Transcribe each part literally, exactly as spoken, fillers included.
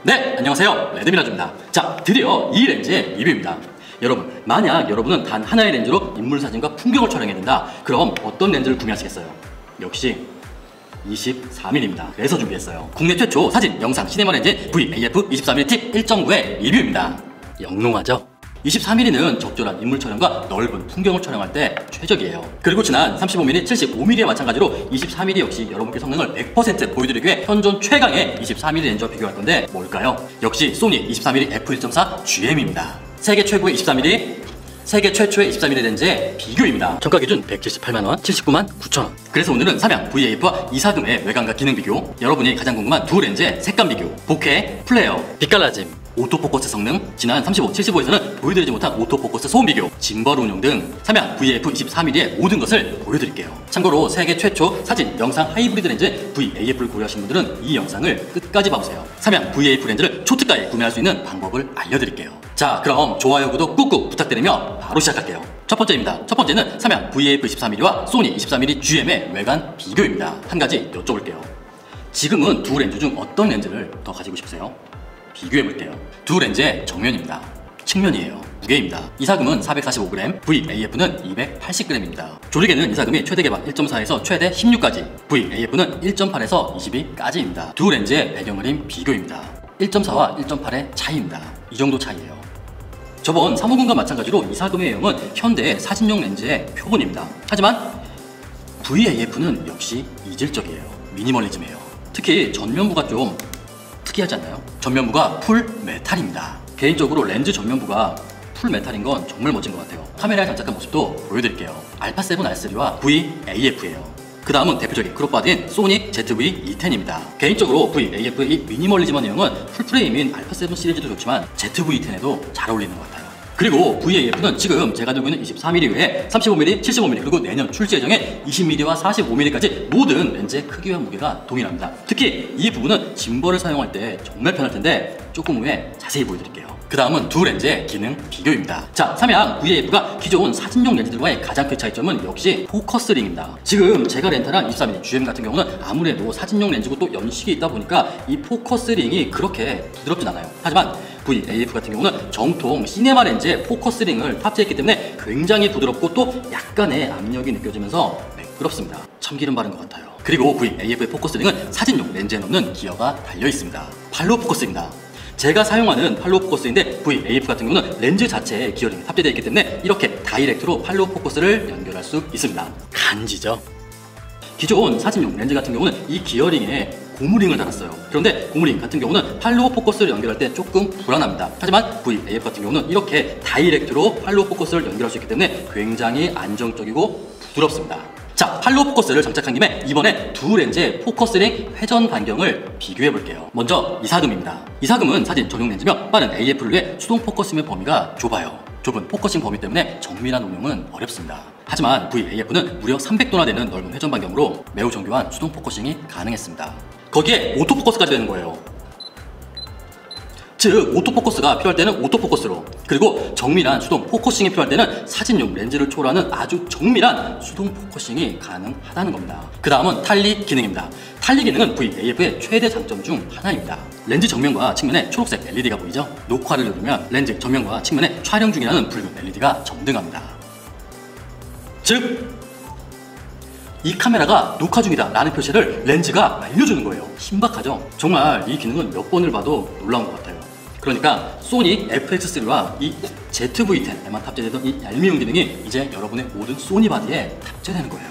네, 안녕하세요. 레드미라주입니다. 자, 드디어 이 렌즈의 리뷰입니다. 여러분, 만약 여러분은 단 하나의 렌즈로 인물 사진과 풍경을 촬영해야 된다. 그럼 어떤 렌즈를 구매하시겠어요? 역시 이십사 밀리미터입니다. 그래서 준비했어요. 국내 최초 사진, 영상, 시네마 렌즈 브이 에이에프 이십사 밀리미터 팁 일 점 구의 리뷰입니다. 영롱하죠? 이십사 밀리미터는 적절한 인물 촬영과 넓은 풍경을 촬영할 때 최적이에요. 그리고 지난 삼십오 밀리미터, 칠십오 밀리미터와 마찬가지로 이십사 밀리미터 역시 여러분께 성능을 백 퍼센트 보여드리기 위해 현존 최강의 이십사 밀리미터 렌즈와 비교할 건데 뭘까요? 역시 소니 이십사 밀리미터 에프 일 점 사 지엠입니다. 세계 최고의 이십사 밀리미터, 세계 최초의 이십사 밀리미터 렌즈의 비교입니다. 정가 기준 백칠십팔만 원, 칠십구만 구천 원. 그래서 오늘은 삼양 브이 에이에프와 이사금의 외관과 기능 비교, 여러분이 가장 궁금한 두 렌즈의 색감 비교, 보케, 플레어, 빛갈라짐, 오토포커스 성능, 지난 삼십오, 칠십오에서는 보여드리지 못한 오토포커스 소음 비교, 짐벌 운용 등 삼양 브이 에이에프 이십사 밀리미터의 모든 것을 보여드릴게요. 참고로 세계 최초 사진, 영상 하이브리드 렌즈 브이 에이에프를 고려하신 분들은 이 영상을 끝까지 봐보세요. 삼양 브이 에이에프 렌즈를 초특가에 구매할 수 있는 방법을 알려드릴게요. 자, 그럼 좋아요, 구독 꾹꾹 부탁드리며 바로 시작할게요. 첫 번째입니다. 첫 번째는 삼양 브이 에이에프 이십사 밀리미터와 소니 이십사 밀리미터 지엠의 외관 비교입니다. 한 가지 여쭤볼게요. 지금은 두 렌즈 중 어떤 렌즈를 더 가지고 싶으세요? 비교해볼게요. 두 렌즈의 정면입니다. 측면이에요. 무게입니다. 이사금은 사백사십오 그램, 브이 에이에프는 이백팔십 그램입니다. 조리개는 이사금이 최대 개방 일 점 사에서 최대 십육까지, 브이 에이에프는 일 점 팔에서 이십이까지입니다. 두 렌즈의 배경 그림 비교입니다. 일 점 사와 일 점 팔의 차이입니다. 이 정도 차이예요. 저번 삼오공과 마찬가지로 이사금의 외형은 현대의 사진용 렌즈의 표본입니다. 하지만 브이 에이에프는 역시 이질적이에요. 미니멀리즘이에요. 특히 전면부가 좀 특이하지 않나요? 전면부가 풀 메탈입니다. 개인적으로 렌즈 전면부가 풀 메탈인 건 정말 멋진 것 같아요. 카메라에 장착한 모습도 보여드릴게요. 알파 세븐 알 쓰리와 브이 에이에프예요. 그 다음은 대표적인 크롭바디인 소니 제트브이 이 텐입니다. 개인적으로 브이 에이에프의 미니멀리즘한 내용은 풀프레임인 알파 세븐 시리즈도 좋지만 제트브이 이 텐에도 잘 어울리는 것 같아요. 그리고 브이 에이에프는 지금 제가 들고 있는 이십사 밀리미터 외에 삼십오 밀리미터, 칠십오 밀리미터, 그리고 내년 출시 예정의 이십 밀리미터와 사십오 밀리미터까지 모든 렌즈의 크기와 무게가 동일합니다. 특히 이 부분은 짐벌을 사용할 때 정말 편할 텐데 조금 후에 자세히 보여드릴게요. 그 다음은 두 렌즈의 기능 비교입니다. 자, 삼양 브이 에이에프가 기존 사진용 렌즈들과의 가장 큰 차이점은 역시 포커스링입니다. 지금 제가 렌탈한 이십사 밀리미터 지엠 같은 경우는 아무래도 사진용 렌즈고 또 연식이 있다 보니까 이 포커스링이 그렇게 부드럽진 않아요. 하지만 브이 에이에프 같은 경우는 정통 시네마 렌즈에 포커스링을 탑재했기 때문에 굉장히 부드럽고 또 약간의 압력이 느껴지면서 매끄럽습니다. 참기름 바른 것 같아요. 그리고 브이 에이에프의 포커스링은 사진용 렌즈에 넣는 기어가 달려 있습니다. 팔로우 포커스입니다. 제가 사용하는 팔로우 포커스인데 브이 에이에프 같은 경우는 렌즈 자체에 기어링이 탑재되어 있기 때문에 이렇게 다이렉트로 팔로우 포커스를 연결할 수 있습니다. 간지죠? 기존 사진용 렌즈 같은 경우는 이 기어링에 고무링을 달았어요. 그런데 고무링 같은 경우는 팔로우 포커스를 연결할 때 조금 불안합니다. 하지만 브이 에이에프 같은 경우는 이렇게 다이렉트로 팔로우 포커스를 연결할 수 있기 때문에 굉장히 안정적이고 부드럽습니다. 자, 팔로우 포커스를 장착한 김에 이번에 두 렌즈의 포커스링 회전 반경을 비교해 볼게요. 먼저 이사금입니다. 이사금은 사진 전용 렌즈며 빠른 에이에프를 위해 수동 포커싱의 범위가 좁아요. 좁은 포커싱 범위 때문에 정밀한 운용은 어렵습니다. 하지만 브이 에이에프는 무려 삼백 도나 되는 넓은 회전 반경으로 매우 정교한 수동 포커싱이 가능했습니다. 거기에 오토포커스까지 되는 거예요. 즉, 오토포커스가 필요할 때는 오토포커스로, 그리고 정밀한 수동 포커싱이 필요할 때는 사진용 렌즈를 초월하는 아주 정밀한 수동 포커싱이 가능하다는 겁니다. 그 다음은 탈리 기능입니다. 탈리 기능은 브이 에이에프의 최대 장점 중 하나입니다. 렌즈 정면과 측면에 초록색 엘이디가 보이죠? 녹화를 누르면 렌즈 정면과 측면에 촬영 중이라는 붉은 엘이디가 점등합니다. 즉, 이 카메라가 녹화 중이다 라는 표시를 렌즈가 알려주는 거예요. 신박하죠? 정말 이 기능은 몇 번을 봐도 놀라운 것 같아요. 그러니까 소니 에프엑스 쓰리와 이 제트브이 텐에만 탑재되던 이 얄미운 기능이 이제 여러분의 모든 소니 바디에 탑재되는 거예요.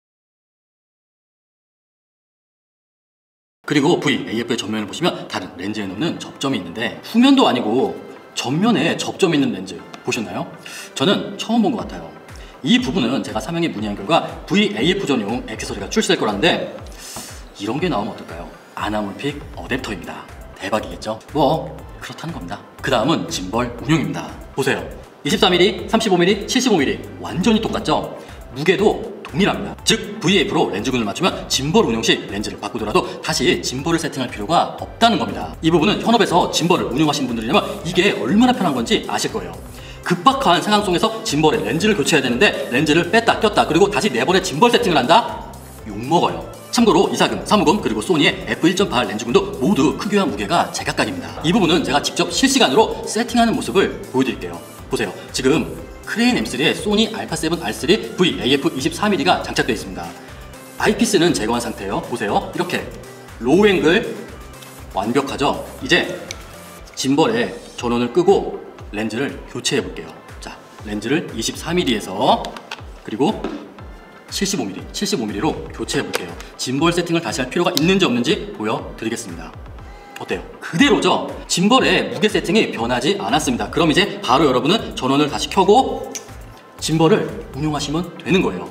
그리고 브이 에이에프의 전면을 보시면 다른 렌즈에 놓는 접점이 있는데 후면도 아니고 전면에 접점이 있는 렌즈 보셨나요? 저는 처음 본 것 같아요. 이 부분은 제가 삼양에 문의한 결과 브이 에이에프 전용 액세서리가 출시될 거라는데 이런 게 나오면 어떨까요? 아나몰픽 어댑터입니다. 대박이겠죠? 뭐 그렇다는 겁니다. 그 다음은 짐벌 운용입니다. 보세요. 이십사 밀리미터, 삼십오 밀리미터, 칠십오 밀리미터 완전히 똑같죠? 무게도 동일합니다. 즉 브이 에이에프로 렌즈군을 맞추면 짐벌 운용 시 렌즈를 바꾸더라도 다시 짐벌을 세팅할 필요가 없다는 겁니다. 이 부분은 현업에서 짐벌을 운용하시는 분들이라면 이게 얼마나 편한 건지 아실 거예요. 급박한 상황 속에서 짐벌에 렌즈를 교체해야 되는데 렌즈를 뺐다 꼈다 그리고 다시 네 번의 짐벌 세팅을 한다? 욕먹어요. 참고로 이사금, 사무금, 그리고 소니의 에프 일 점 팔 렌즈군도 모두 크기와 무게가 제각각입니다. 이 부분은 제가 직접 실시간으로 세팅하는 모습을 보여드릴게요. 보세요. 지금 크레인 엠 쓰리에 소니 알파 세븐 알 쓰리 브이 에이에프 이십사 밀리미터가 장착되어 있습니다. 아이피스는 제거한 상태예요. 보세요. 이렇게 로우 앵글 완벽하죠? 이제 짐벌에 전원을 끄고 렌즈를 교체해 볼게요. 자, 렌즈를 이십사 밀리미터에서 그리고 칠십오 밀리미터, 칠십오 밀리미터로 교체해 볼게요. 짐벌 세팅을 다시 할 필요가 있는지 없는지 보여드리겠습니다. 어때요? 그대로죠? 짐벌의 무게 세팅이 변하지 않았습니다. 그럼 이제 바로 여러분은 전원을 다시 켜고 짐벌을 운용하시면 되는 거예요.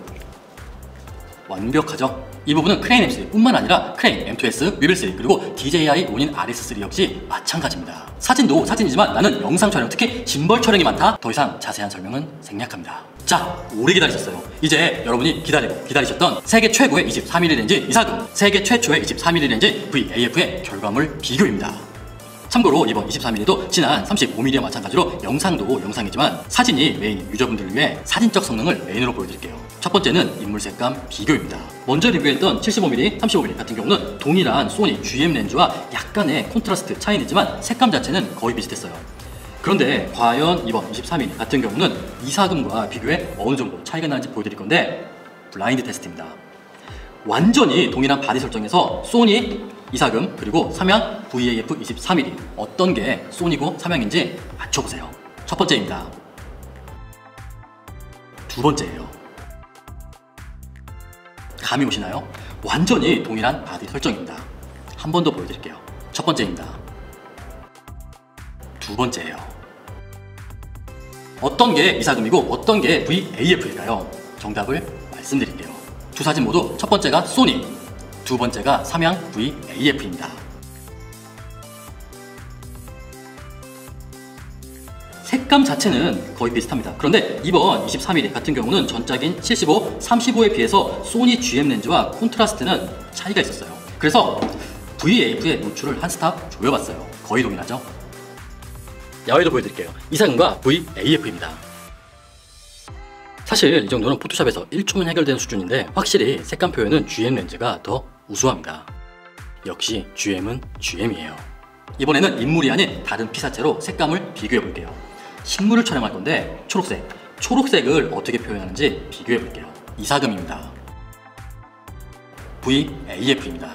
완벽하죠? 이 부분은 크레인 엠 쓰리 뿐만 아니라 크레인 엠 투 에스, 뮤빌 쓰리 그리고 디 제이 아이 오닌 알 에스 쓰리 역시 마찬가지입니다. 사진도 사진이지만 나는 영상 촬영, 특히 짐벌 촬영이 많다. 더 이상 자세한 설명은 생략합니다. 자, 오래 기다리셨어요. 이제 여러분이 기다리고 기다리셨던 세계 최고의 이십사 밀리미터 렌즈 이사금, 세계 최초의 이십사 밀리미터 렌즈 브이 에이에프의 결과물 비교입니다. 참고로 이번 이십사 밀리미터도 지난 삼십오 밀리미터와 마찬가지로 영상도 영상이지만 사진이 메인 유저분들을 위해 사진적 성능을 메인으로 보여드릴게요. 첫 번째는 인물 색감 비교입니다. 먼저 리뷰했던 칠십오 밀리미터, 삼십오 밀리미터 같은 경우는 동일한 소니 지엠 렌즈와 약간의 콘트라스트 차이이지만 색감 자체는 거의 비슷했어요. 그런데 과연 이번 이십사 밀리미터 같은 경우는 이사금과 비교해 어느 정도 차이가 나는지 보여드릴 건데 블라인드 테스트입니다. 완전히 동일한 바디 설정에서 소니 이사금 그리고 삼양 브이 에이에프 이십사 밀리미터 어떤 게 소니고 삼양인지 맞춰보세요. 첫 번째입니다. 두 번째예요. 감이 오시나요? 완전히 동일한 바디 설정입니다. 한 번 더 보여드릴게요. 첫 번째입니다. 두 번째예요. 어떤 게 이사금이고 어떤 게 브이 에이에프일까요? 정답을 말씀드릴게요. 두 사진 모두 첫 번째가 소니, 두 번째가 삼양 브이 에이에프입니다. 색감 자체는 거의 비슷합니다. 그런데 이번 이십사 밀리미터 같은 경우는 전작인 칠십오, 삼십오에 비해서 소니 지엠 렌즈와 콘트라스트는 차이가 있었어요. 그래서 브이 에이에프의 노출을 한 스탑 조여봤어요. 거의 동일하죠? 야외도 보여드릴게요. 이사금과 브이 에이에프입니다. 사실 이 정도는 포토샵에서 일 초면 해결되는 수준인데 확실히 색감 표현은 지엠 렌즈가 더 우수합니다. 역시 지엠은 지엠이에요. 이번에는 인물이 아닌 다른 피사체로 색감을 비교해 볼게요. 식물을 촬영할 건데 초록색, 초록색을 어떻게 표현하는지 비교해 볼게요. 이사금입니다. 브이 에이에프입니다.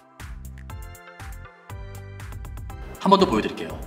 한 번 더 보여드릴게요.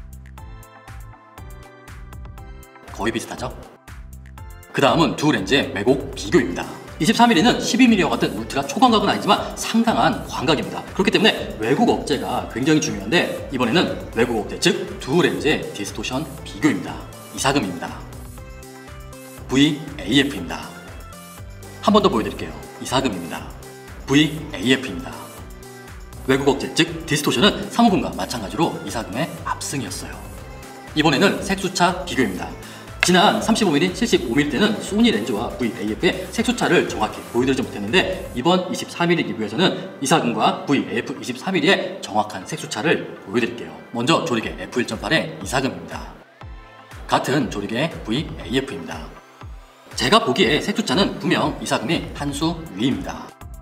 거의 비슷하죠? 그 다음은 두 렌즈의 왜곡 비교입니다. 이십사 밀리미터는 십이 밀리미터와 같은 울트라 초광각은 아니지만 상당한 광각입니다. 그렇기 때문에 왜곡 억제가 굉장히 중요한데 이번에는 왜곡 억제, 즉 두 렌즈의 디스토션 비교입니다. 이사금입니다. 브이 에이에프입니다. 한 번 더 보여드릴게요. 이사금입니다. 브이 에이에프입니다. 왜곡 억제, 즉 디스토션은 사무금과 마찬가지로 이사금의 압승이었어요. 이번에는 색수차 비교입니다. 지난 삼십오 밀리미터, 칠십오 밀리미터 때는 소니 렌즈와 브이 에이에프의 색수차를 정확히 보여드리지 못했는데 이번 이십사 밀리미터 리뷰에서는 이사금과 브이 에이에프 이십사 밀리미터의 정확한 색수차를 보여드릴게요. 먼저 조리개 에프 일 점 팔의 이사금입니다. 같은 조리개 브이 에이에프입니다. 제가 보기에 색수차는 분명 이사금이 한 수 위입니다.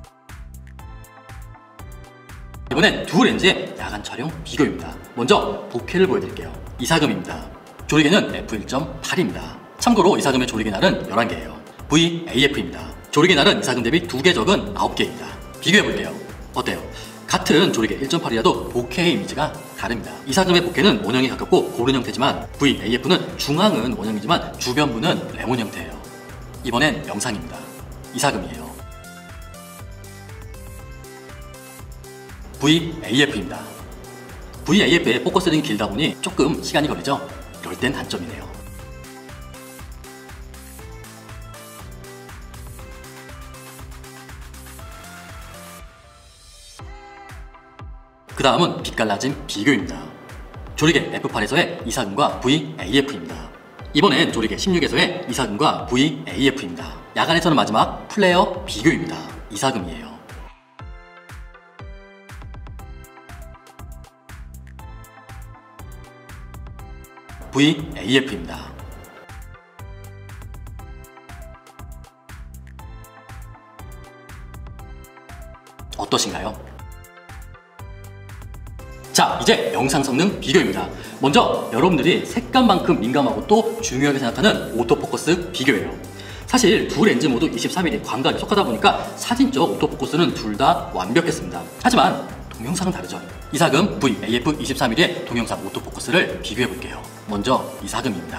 이번엔 두 렌즈의 야간 촬영 비교입니다. 먼저 보케를 보여드릴게요. 이사금입니다. 조리개는 에프 일 점 팔입니다. 참고로 이사금의 조리개 날은 열한 개예요. 브이 에이에프입니다. 조리개 날은 이사금 대비 두 개 적은 아홉 개입니다. 비교해볼게요. 어때요? 같은 조리개 일 점 팔이라도 보케의 이미지가 다릅니다. 이사금의 보케는 원형에 가깝고 고른 형태지만 브이 에이에프는 중앙은 원형이지만 주변부는 레몬 형태예요. 이번엔 영상입니다. 이사금이에요. 브이 에이에프입니다. 브이 에이에프의 포커스링이 길다 보니 조금 시간이 걸리죠? 이럴 땐 단점이네요. 그 다음은 빛갈라짐 비교입니다. 조리개 에프 팔에서의 이사금과 브이 에이에프입니다. 이번엔 조리개 십육에서의 이사금과 브이 에이에프입니다. 야간에서는 마지막 플레어 비교입니다. 이사금이에요. 브이 에이에프입니다. 어떠신가요? 자, 이제 영상 성능 비교입니다. 먼저 여러분들이 색감만큼 민감하고 또 중요하게 생각하는 오토포커스 비교예요. 사실 두 렌즈 모두 이십삼 밀리미터 광각에 속하다 보니까 사진적 오토포커스는 둘 다 완벽했습니다. 하지만 동영상은 다르죠. 이사금 브이 에이에프 이십삼 밀리미터의 동영상 오토포커스를 비교해 볼게요. 먼저 이사금입니다.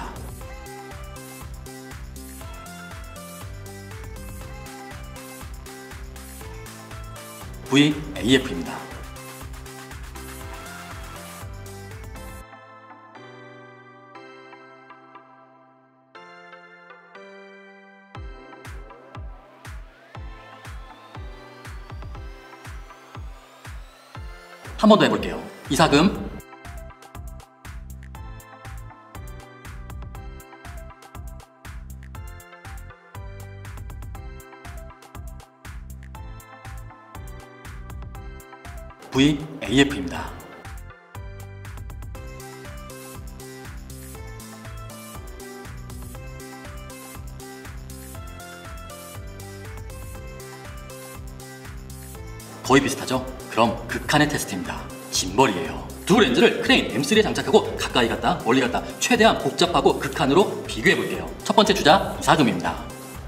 브이 에이에프입니다. 한 번 더 해볼게요. 이사금 브이 에이에프입니다. 거의 비슷하죠? 그럼 극한의 테스트입니다. 짐벌이에요. 두 렌즈를 크레인 엠 쓰리에 장착하고 가까이 갔다 멀리 갔다 최대한 복잡하고 극한으로 비교해 볼게요. 첫 번째 주자 이사금입니다.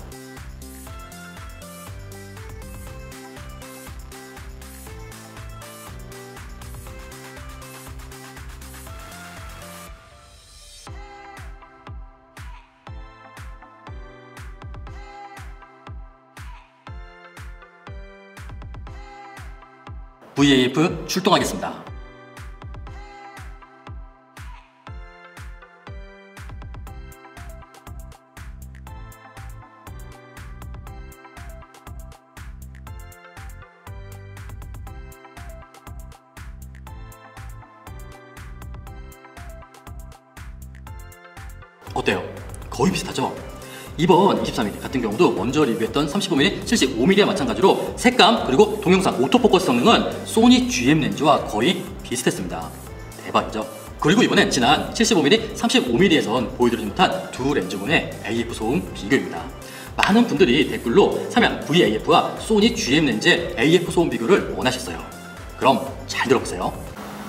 브이 에이에프 출동하겠습니다. 어때요? 거의 비슷하죠? 이번 이십삼 밀리미터 같은 경우도 먼저 리뷰했던 삼십오 밀리미터, 칠십오 밀리미터와 마찬가지로 색감 그리고 동영상 오토포커스 성능은 소니 지엠 렌즈와 거의 비슷했습니다. 대박이죠? 그리고 이번엔 지난 칠십오 밀리미터, 삼십오 밀리미터에선 보여드리지 못한 두 렌즈군의 에이에프 소음 비교입니다. 많은 분들이 댓글로 삼양 브이 에이에프와 소니 지엠 렌즈의 에이에프 소음 비교를 원하셨어요. 그럼 잘 들어보세요.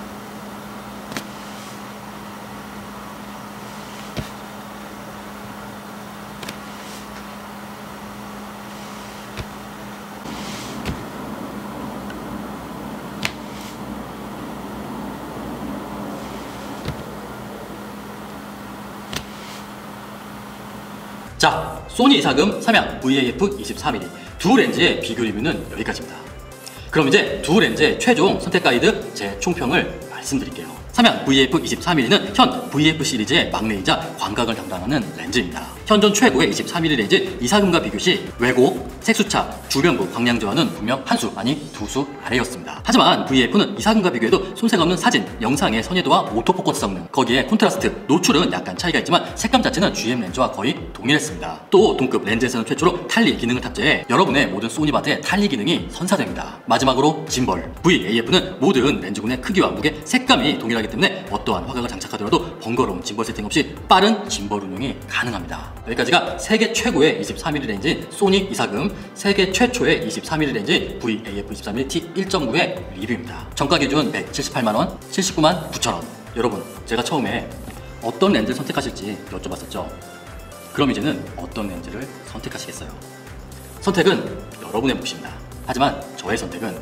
자, 소니 이사금 삼양 브이 에이에프 이십삼 밀리미터 두 렌즈의 비교 리뷰는 여기까지입니다. 그럼 이제 두 렌즈의 최종 선택 가이드 제 총평을 말씀드릴게요. 삼양 브이 에이에프 이십삼 밀리미터는 현 브이 에이에프 시리즈의 막내이자 광각을 담당하는 렌즈입니다. 현존 최고의 이십삼 밀리미터 렌즈 이사금과 비교 시 왜곡, 색수차, 주변부 광량 저하는 분명 한 수 아니 두 수 아래였습니다. 하지만 브이 에이에프는 이사금과 비교해도 손색 없는 사진, 영상의 선회도와 오토포커스 성능, 거기에 콘트라스트, 노출은 약간 차이가 있지만 색감 자체는 지엠 렌즈와 거의 동일했습니다. 또 동급 렌즈에서는 최초로 탈리 기능을 탑재해 여러분의 모든 소니바드의 탈리 기능이 선사됩니다. 마지막으로 짐벌, 브이 에이에프는 모든 렌즈군의 크기와 무게, 색감이 동일하기 때문에 어떠한 화각을 장착하더라도 번거로운 짐벌 세팅 없이 빠른 짐벌 운용이 가능합니다. 여기까지가 세계 최고의 이십삼 밀리미터 렌즈인 소니 이사금, 세계 최초의 이십삼 밀리미터 렌즈인 브이 에이에프 이십삼 밀리미터 티 일 점 구의 리뷰입니다. 정가 기준 백칠십팔만 원, 칠십구만 구천 원. 여러분, 제가 처음에 어떤 렌즈를 선택하실지 여쭤봤었죠. 그럼 이제는 어떤 렌즈를 선택하시겠어요? 선택은 여러분의 몫입니다. 하지만 저의 선택은,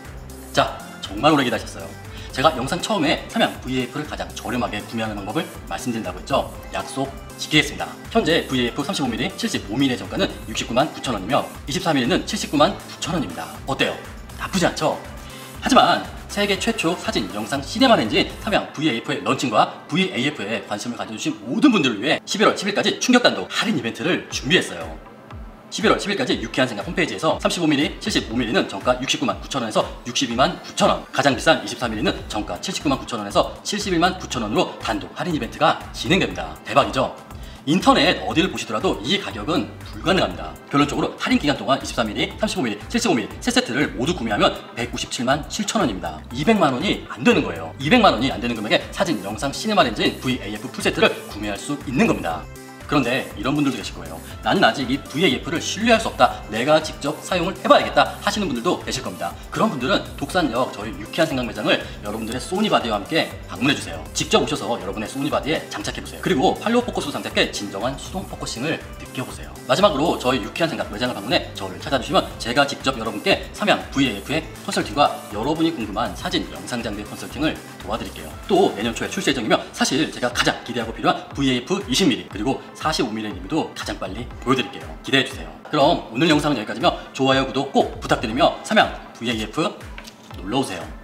자, 정말 오래 기다리셨어요. 제가 영상 처음에 삼양 브이 에이에프를 가장 저렴하게 구매하는 방법을 말씀드린다고 했죠. 약속 지키겠습니다. 현재 브이 에이에프 삼십오 밀리미터, 칠십오 밀리미터의 정가는 육십구만 구천 원이며 이십삼 밀리미터는 칠십구만 구천 원입니다. 어때요? 나쁘지 않죠? 하지만 세계 최초 사진, 영상 시네마 렌즈인 삼양 브이 에이에프의 런칭과 브이 에이에프에 관심을 가져주신 모든 분들을 위해 십일월 십일까지 충격단독 할인 이벤트를 준비했어요. 십일월 십일까지 유쾌한 생각 홈페이지에서 삼십오 밀리미터, 칠십오 밀리미터는 정가 육십구만 구천 원에서 육십이만 구천 원, 가장 비싼 이십삼 밀리미터는 정가 칠십구만 구천 원에서 칠십일만 구천 원으로 단독 할인 이벤트가 진행됩니다. 대박이죠? 인터넷 어디를 보시더라도 이 가격은 불가능합니다. 결론적으로 할인 기간 동안 이십삼 밀리미터, 삼십오 밀리미터, 칠십오 밀리미터 세 세트를 모두 구매하면 백구십칠만 칠천 원입니다. 이백만 원이 안 되는 거예요. 이백만 원이 안 되는 금액에 사진, 영상, 시네마 렌즈인 브이 에이에프 풀세트를 구매할 수 있는 겁니다. 그런데 이런 분들도 계실 거예요. 나는 아직 이 브이에이에프를 신뢰할 수 없다, 내가 직접 사용을 해봐야겠다 하시는 분들도 계실 겁니다. 그런 분들은 독산역 저희 유쾌한 생각 매장을 여러분들의 소니바디와 함께 방문해주세요. 직접 오셔서 여러분의 소니바디에 장착해보세요. 그리고 팔로우 포커스로 장착해 진정한 수동 포커싱을 느껴보세요. 마지막으로 저희 유쾌한 생각 매장을 방문해 저를 찾아주시면 제가 직접 여러분께 삼양 브이에이에프의 컨설팅과 여러분이 궁금한 사진, 영상 장비 컨설팅을 도와드릴게요. 또 내년 초에 출시 예정이며 사실 제가 가장 기대하고 필요한 브이에이에프 이십 밀리미터 그리고 사십오 밀리미터 리뷰도 가장 빨리 보여드릴게요. 기대해주세요. 그럼 오늘 영상은 여기까지며 좋아요, 구독 꼭 부탁드리며 삼양 브이에이에프 놀러오세요.